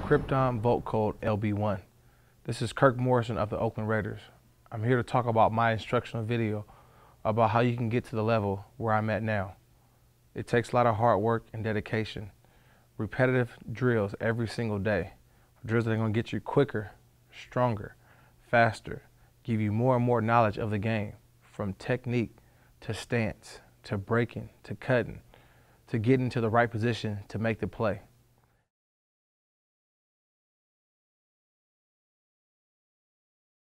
Krypton vote code LB1. This is Kirk Morrison of the Oakland Raiders. I'm here to talk about my instructional video about how you can get to the level where I'm at now. It takes a lot of hard work and dedication. Repetitive drills every single day. Drills that are going to get you quicker, stronger, faster, give you more and more knowledge of the game, from technique to stance, to breaking, to cutting, to getting to the right position to make the play.